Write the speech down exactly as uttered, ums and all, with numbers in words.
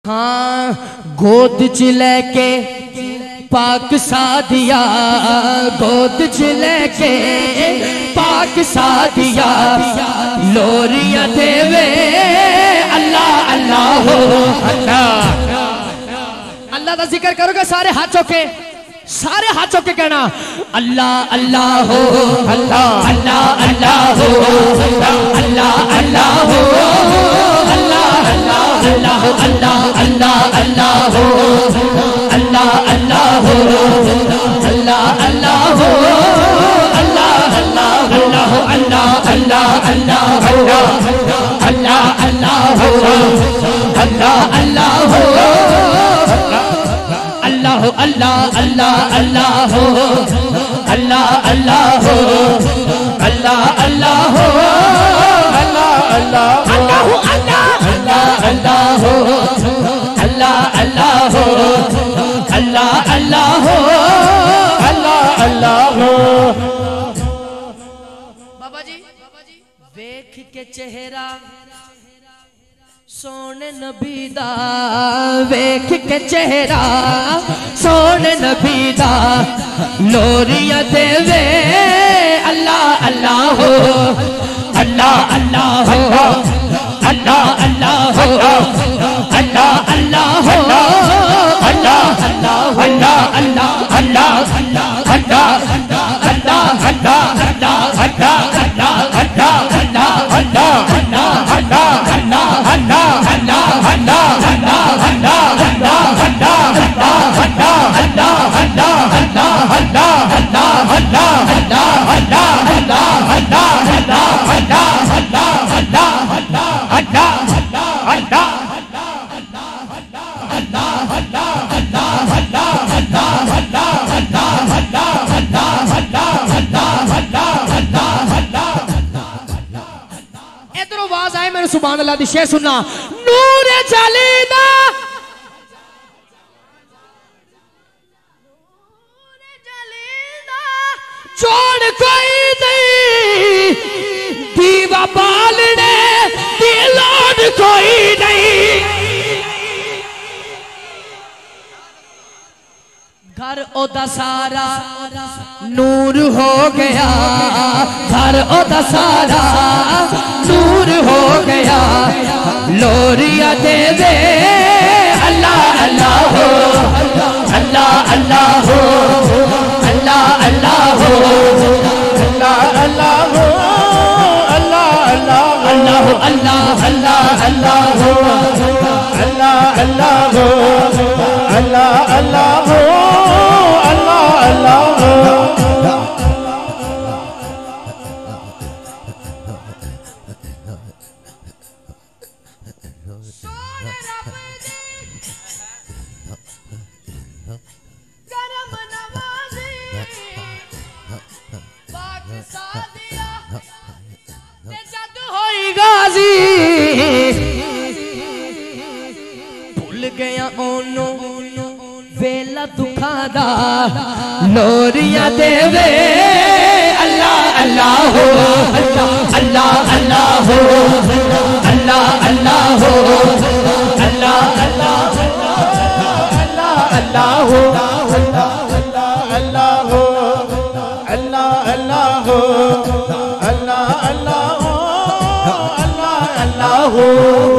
हाँ गोद च लेके पाक सादिया, गोद च लेके पाक सादिया, लोरिया देवे अल्लाह अल्लाह हो अल्लाह। अल्लाह का जिक्र करोगे सारे हाथ चौके, सारे हाथ चौके कहना अल्लाह अल्लाह हो अल्लाह अल्लाह अल्लाह हो अल्लाह अल्लाह हो अल्लाह अल्लाह अल्लाह अल्लाह अल्लाह अल्लाह हो अल्लाह अल्लाह हो अल्लाह अल्लाह हो अल्लाह अल्लाह अल्लाह अल्लाह अल्लाह अल्लाह हो अल्लाह अल्लाह हो अल्लाह अल्लाह हो अल्लाह अल्लाह अल्लाह अल्लाह हो अल्लाह अल्लाह हो अल्लाह अल्लाह हो अल्लाह अल्लाह हो अल्लाह अल्लाह हो अल्लाह अल्लाह हो अल्लाह अल्लाह हो अल्लाह अल्लाह हो। बाबा जी वेख के चेहरा सोने नबी दा, वेख के चेहरा सोने नबी दा, लोरिया देवे अल्लाह अल्लाह हो अल्लाह अल्लाह हो अल्लाह अल्लाह हो अल्लाह अल्लाह हो अल्लाह अल्लाह अल्लाह अल्लाह अल्लाह अल्लाह अल्लाह अल्लाह अल्लाह अल्लाह अल्लाह अल्लाह अल्लाह अल्लाह अल्लाह अल्लाह अल्लाह अल्लाह सुभान अल्लाह दी शेर सुनना। नूर जलीदा छोड़ कोई नहीं, दीवा बालने दिलोड कोई नहीं, घर ओदा सारा नूर हो गया, घर ओदा सारा नूर हो गया, लोरिया देवे अल्लाह अल्लाह हो अल्लाह अल्लाह हो अल्लाह अल्लाह हो अल्लाह अल्लाह हो अल्लाह अल्लाह अल्लाह अल्लाह अल्लाह अल्लाह हो अल्लाह अल्लाह हो अल्लाह अल्लाह हो अल्लाह अल्लाह हो। भूल गया ओनो वेला दुखादा, लोरिया देवे अल्लाह अल्लाह हो अल्लाह अल्लाह हो अल्लाह अल्लाह हो अल्लाह अल्लाह अल्लाह अल्लाह हो अल्लाह अल्लाह हो अल्लाह अल्लाह हो अल्लाह अल्लाह हो अल्लाह अल्लाह हो।